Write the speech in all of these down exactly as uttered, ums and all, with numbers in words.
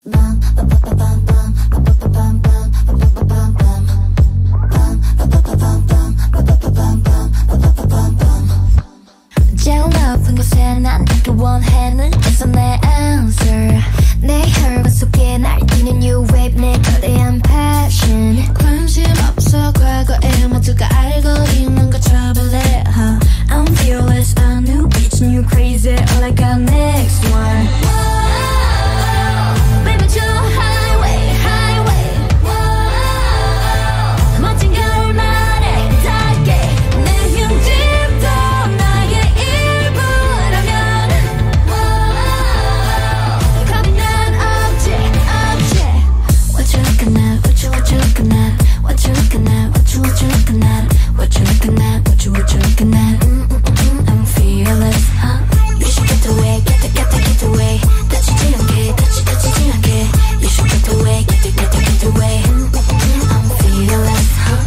제일 높은 곳에 난 닿기 원해 눈에서 내 answer 내 혈관 속에 날뛰는 new wave 내 거대한 passion 관심 없어 과거에 모두가 알고 있는 거 trouble it huh? I'm fearless a new bitch new crazy all I got next one whoa, baby to highway highway whoa, 멋진 결말에 닿게 내 흉집도 나의 일부라면 whoa, 겁이 난 없지 없지 What you looking at what you what you looking at what you looking at what you what you looking at what you looking at what you what you looking at mm, mm, mm, I'm fearless huh? You should get away get it get it get away 다치지 않게 다치 다치지 않게 You should get away get it get it get away mm, mm, mm, I'm fearless huh?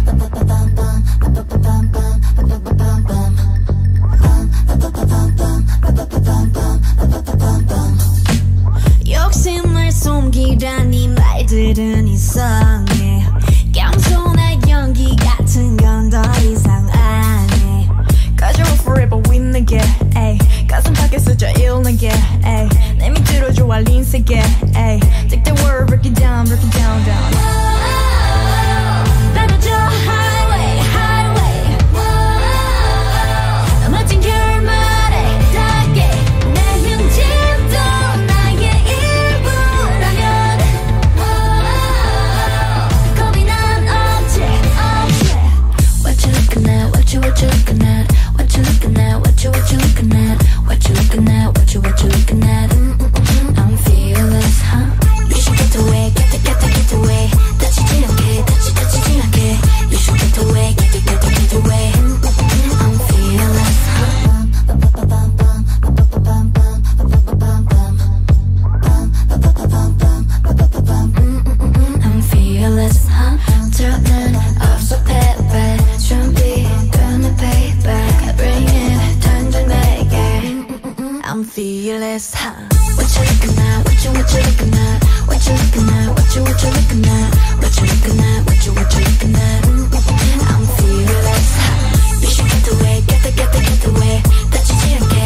욕심을 숨기라니 말들은 이상해 겸손한 연기 같은 건 더 이상 안 해 Cause you're forever with nigga ay. 가슴 밖에 쓰자 illnigga ay. 내 밑으로 좋아 린세게 Take the word break it down break it down down Baby 저 highway highway whoa, 멋진 결말에 닿게 내 흉집도 나의 일부라면 whoa, 겁이 난 없지 없지 What you looking at what you what you looking at what you looking at what you what you looking at what you looking at what you what you looking at mm, mm, mm, I'm fearless huh? You should get away get it get it get away 다치지 않게 다치 다치지 않게 You should get away get it get it get away mm, mm, mm, I'm fearless huh? mm, mm, mm, I'm fearless huh? 저는 없어 패배 준비되는 payback Bring it 당장 내게 I'm fearless huh? What you looking at what you what you looking at what you looking at what you what you looking at what you looking at what you what you looking at I'm fearless huh? You should get away get the get the get away 다치지 않게